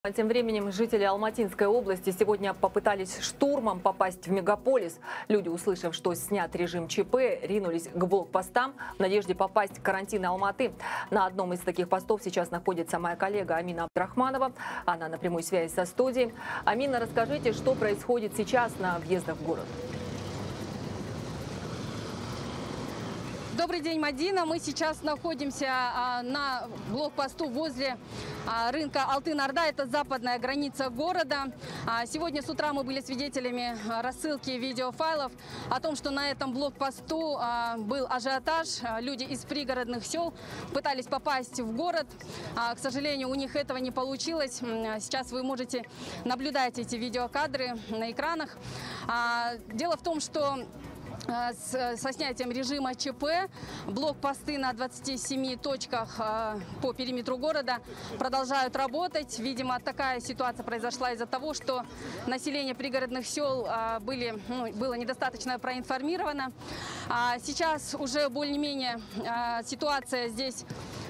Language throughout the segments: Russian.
Тем временем жители Алматинской области сегодня попытались штурмом попасть в мегаполис. Люди, услышав, что снят режим ЧП, ринулись к блокпостам в надежде попасть в карантин Алматы. На одном из таких постов сейчас находится моя коллега Амина Абдрахманова. Она на прямой связи со студией. Амина, расскажите, что происходит сейчас на въездах в город? Добрый день, Мадина. Мы сейчас находимся на блокпосту возле рынка Алтын-Орда. Это западная граница города. Сегодня с утра мы были свидетелями рассылки видеофайлов о том, что на этом блокпосту был ажиотаж. Люди из пригородных сел пытались попасть в город. К сожалению, у них этого не получилось. Сейчас вы можете наблюдать эти видеокадры на экранах. Дело в том, что со снятием режима ЧП блокпосты на 27 точках по периметру города продолжают работать. Видимо, такая ситуация произошла из-за того, что население пригородных сел было недостаточно проинформировано. Сейчас уже более-менее ситуация здесь,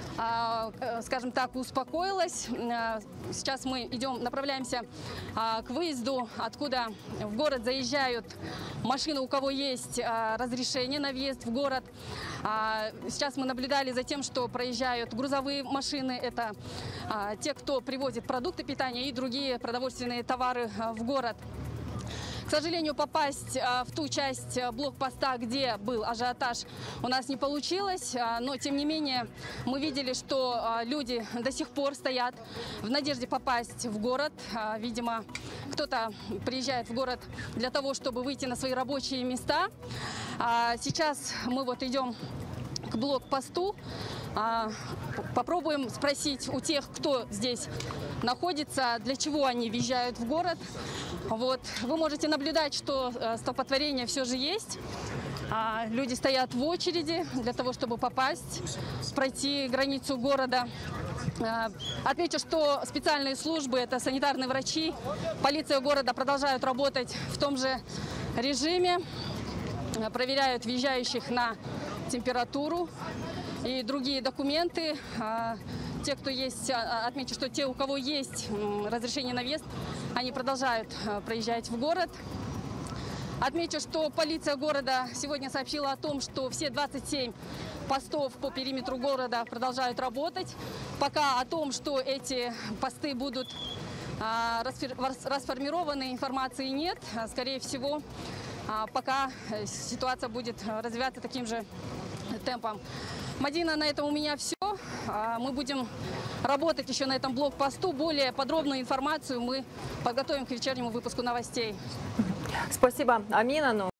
скажем так, успокоилась. Сейчас мы направляемся к выезду, откуда в город заезжают машины, у кого есть разрешение на въезд в город. Сейчас мы наблюдали за тем, что проезжают грузовые машины. Это те, кто привозит продукты питания и другие продовольственные товары в город. К сожалению, попасть в ту часть блокпоста, где был ажиотаж, у нас не получилось. Но, тем не менее, мы видели, что люди до сих пор стоят в надежде попасть в город. Видимо, кто-то приезжает в город для того, чтобы выйти на свои рабочие места. Сейчас мы идем к блокпосту. Попробуем спросить у тех, кто здесь находится, для чего они въезжают в город. Вы можете наблюдать, что столпотворение все же есть. Люди стоят в очереди для того, чтобы пройти границу города. Отмечу, что специальные службы, это санитарные врачи, полиция города продолжают работать в том же режиме. Проверяют въезжающих на температуру и другие документы. Те, кто есть, отмечу, что те, у кого есть разрешение на въезд, они продолжают проезжать в город. Отмечу, что полиция города сегодня сообщила о том, что все 27 постов по периметру города продолжают работать. Пока о том, что эти посты будут расформированы, информации нет. Скорее всего, пока ситуация будет развиваться таким же темпом. Мадина, на этом у меня все. Мы будем работать еще на этом блокпосту. Более подробную информацию мы подготовим к вечернему выпуску новостей. Спасибо, Амина.